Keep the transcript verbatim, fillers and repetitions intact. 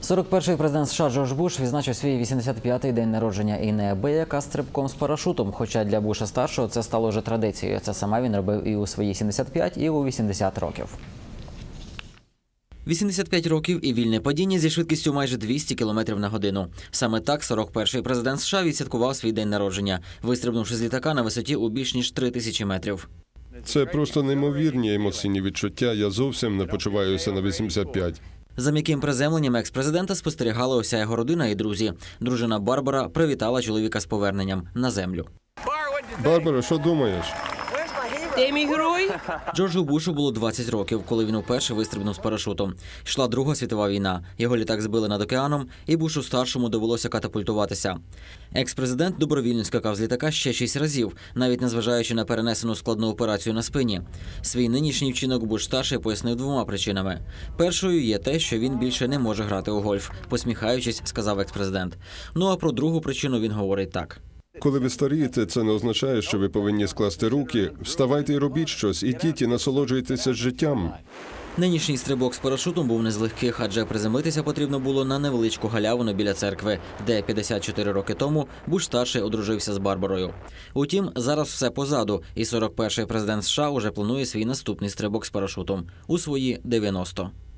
сорок перший президент США Джордж Буш відзначив свій вісімдесят п'ятий день народження і неабияка стрибком з парашутом. Хоча для Буша-старшого це стало вже традицією. Це саме він робив і у свої сімдесят п'ять, і у вісімдесят років. вісімдесят п'ять років і вільне падіння зі швидкістю майже двісті кілометрів на годину. Саме так сорок перший президент США відсвяткував свій день народження, вистрибнувши з літака на висоті у більш ніж три тисячі метрів. Це просто неймовірні емоційні відчуття. Я зовсім не почуваюся на вісімдесят п'ять. За м'яким приземленням екс-президента спостерігала уся його родина і друзі. Дружина Барбара привітала чоловіка з поверненням на землю. Барбара, що думаєш? Ти мій герой? Джорджу Бушу було двадцять років, коли він уперше вистрибнув з парашутом. Йшла Друга світова війна. Його літак збили над океаном, і Бушу-старшому довелося катапультуватися. Екс-президент добровільно скакав з літака ще шість разів, навіть незважаючи на перенесену складну операцію на спині. Свій нинішній вчинок Буш-старший пояснив двома причинами. Першою є те, що він більше не може грати у гольф, посміхаючись, сказав екс-президент. Ну а про другу причину він говорить так. Коли ви старієте, це не означає, що ви повинні скласти руки. Вставайте і робіть щось, ідіть і насолоджуйтеся життям. Нинішній стрибок з парашутом був не з легких, адже приземлитися потрібно було на невеличку галявину біля церкви, де п'ятдесят чотири роки тому Буш-старший одружився з Барбарою. Утім, зараз все позаду, і сорок перший президент США уже планує свій наступний стрибок з парашутом у свої дев'яносто.